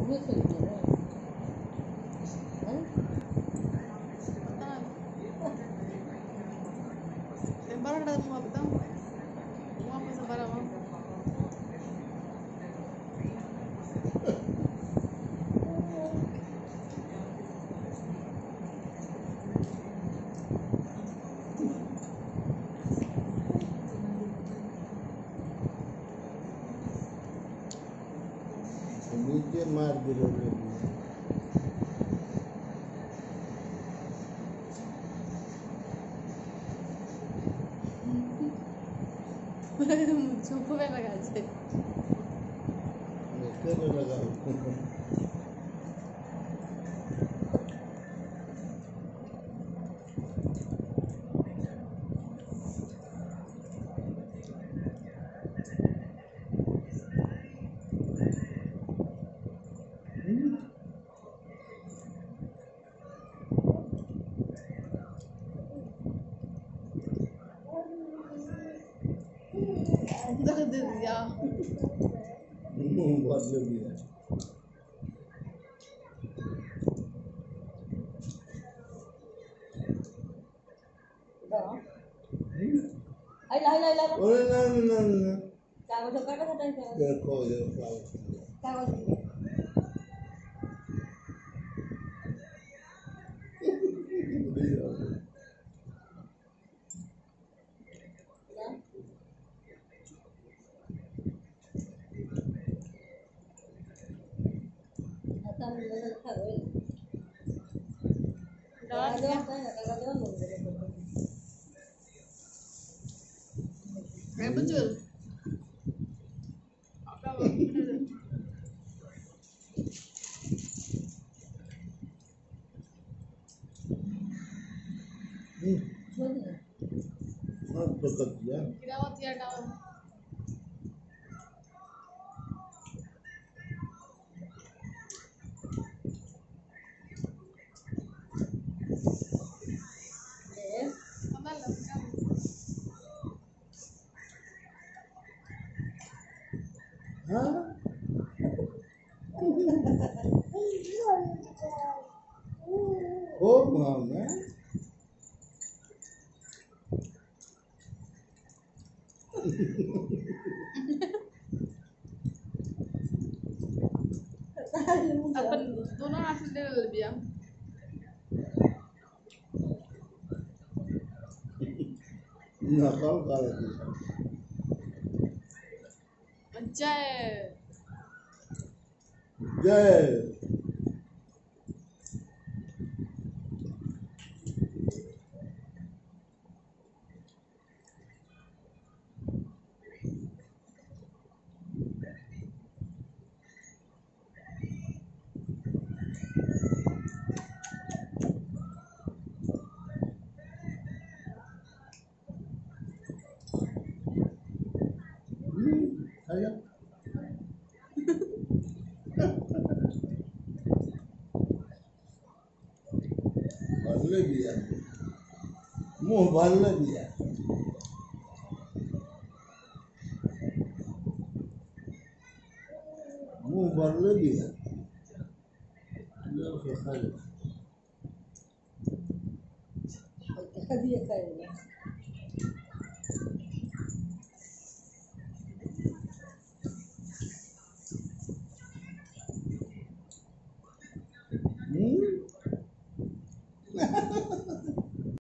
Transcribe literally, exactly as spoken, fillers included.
Tempat ada mau apa tau? Mau apa sebarang mau? नीचे मार गिरोगे चुप में लगा छे इसके में लगाओ दे दिया बहुत लंबी है Ay, ay, ay, ay. ओरे ना ना ना Cago de cara de cara. देखो देखो Cago de. Hasta me lo deja ver. Đó, Cago de cara, cago de cara. kayak betul. Apa betul? हाँ तो कर दिया Kira awak tiada tahu. Eh, Apa lah? हाँ ओ मामा Apa dono hasil dia lebih ya? नकल कर दिया Jai. जय आया भरले दिया मुंह भरले दिया मुंह भरले दिया लो से खा लो कभी करेगा. हम्म